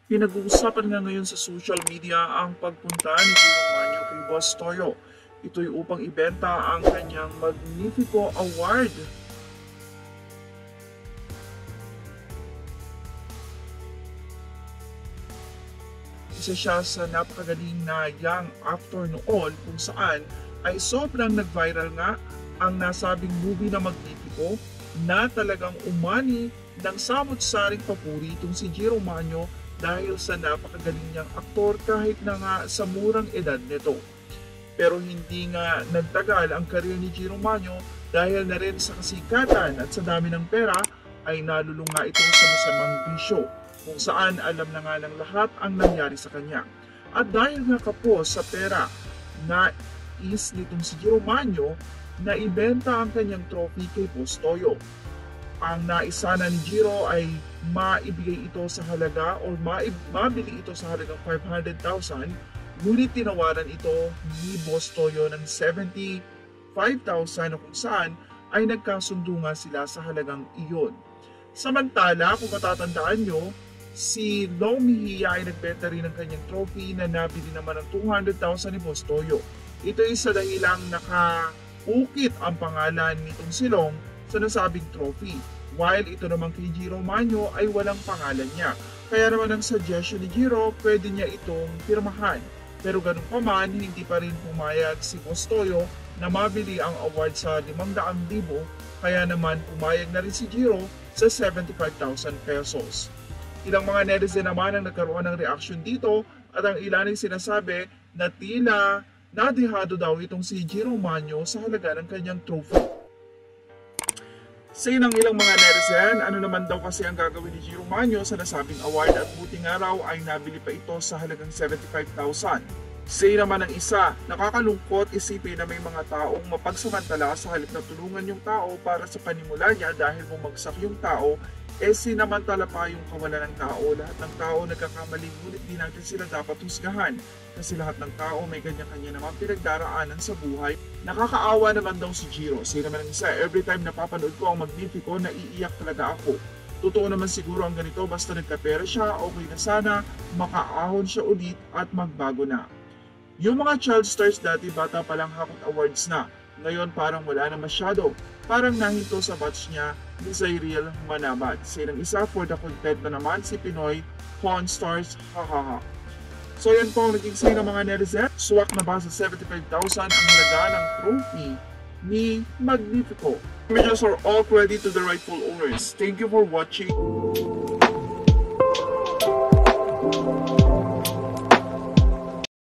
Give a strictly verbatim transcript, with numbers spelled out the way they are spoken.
Pinag-uusapan nga ngayon sa social media ang pagpunta ni Giro Manyo kay Boss Toyo. Ito'y upang ibenta ang kanyang Magnifico Award. Isa siya sa napakagaling na young actor noon kung saan ay sobrang nag-viral nga ang nasabing movie na Magnifico na talagang umani ng samot-saring papuri itong si Giro Manyo dahil sa napakagaling niyang aktor kahit na nga sa murang edad nito. Pero hindi nga nagtagal ang karir ni Giro Manyo dahil na rin sa kasikatan at sa dami ng pera ay nalulunga ito sa masamang bisyo kung saan alam na nga ng lahat ang nangyari sa kanya. At dahil nga kapos sa pera na is nitong si Giro Manyo na ibenta ang kanyang trophy kay Boss Toyo. Ang naisa na ni Giro ay maibigay ito sa halaga o mabili ito sa halagang five hundred thousand, ngunit tinawaran ito ni Boss Toyo ng seventy-five thousand kung saan ay nagkasundo nga sila sa halagang iyon. Samantala, kung matatandaan nyo, si Long Mejia ay nagbenta rin ng kanyang trophy na nabili naman ng two hundred thousand ni Boss Toyo. Ito ay sa dahilang nakaukit ang pangalan nitong si Long sa nasabing trophy, while ito naman kay Giro Manyo ay walang pangalan niya. Kaya naman ang suggestion ni Giro, pwede niya itong pirmahan. Pero ganun pa man, hindi pa rin pumayag si Boss Toyo na mabili ang award sa limang daang libo, kaya naman pumayag na rin si Giro sa seventy-five thousand pesos. Ilang mga netizen naman ang nagkaroon ng reaction dito at ang ilan ay sinasabi na tila nadihado daw itong si Giro Manyo sa halaga ng kanyang trophy. Sa ilang ilang mga netizen, ano naman daw kasi ang gagawin ni Giro Manyo sa nasabing award at buti nga raw ay nabili pa ito sa halagang seventy-five thousand. Say naman ng isa, nakakalungkot isipin na may mga taong mapagsamantala sa halip na tulungan yung tao para sa panimula niya dahil bumagsak yung tao, eh sinamantala pa yung kawalan ng tao. Lahat ng tao nagkakamali, ngunit di natin sila dapat husgahan kasi lahat ng tao may kanya-kanya naman pinagdaraanan sa buhay. Nakakaawa naman daw si Giro. Say naman ng isa, every time napapanood ko ang Magnifico, naiiyak talaga ako. Totoo naman siguro ang ganito, basta nagkapera siya, okay na sana, makaahon siya ulit at magbago na. Yung mga child stars dati bata palang hakot awards na. Ngayon parang wala na masyado. Parang nahinto sa batch niya ni Zyril Manabat. Say ng isa, for the content na naman si Pinoy Pawn Stars, hahaha. So yan po ang naging say ng mga netizen. Swak na ba sa seventy-five thousand ang halaga ng trophy ni Magnifico? Images are all credit to the rightful owners. Thank you for watching.